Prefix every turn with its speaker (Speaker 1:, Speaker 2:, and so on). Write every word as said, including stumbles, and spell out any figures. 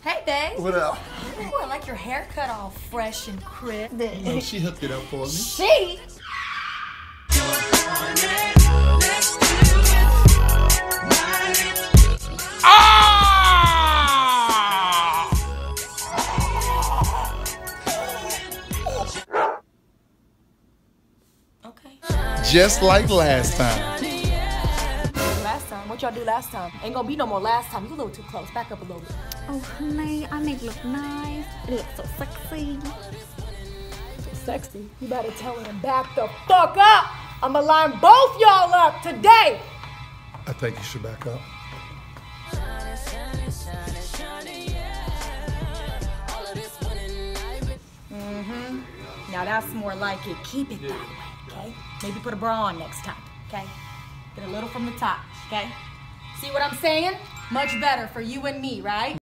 Speaker 1: Hey, babe.
Speaker 2: What up?
Speaker 1: Ooh, I like your haircut, all fresh and crisp.
Speaker 2: No, she hooked it up for me.
Speaker 1: She?
Speaker 2: Ah!
Speaker 1: Okay.
Speaker 2: Just like last time.
Speaker 1: Last time? What y'all do last time? Ain't gonna be no more last time. You a little too close. Back up a little bit.
Speaker 3: Oh, honey, I make it look nice. It looks so sexy.
Speaker 1: Sexy. You better tell her to back the fuck up. I'ma line both y'all up today.
Speaker 2: I think you should back up.
Speaker 1: Mm-hmm. Now that's more like it. Keep it that way, okay? Maybe put a bra on next time, okay? Get a little from the top, okay? See what I'm saying? Much better for you and me, right?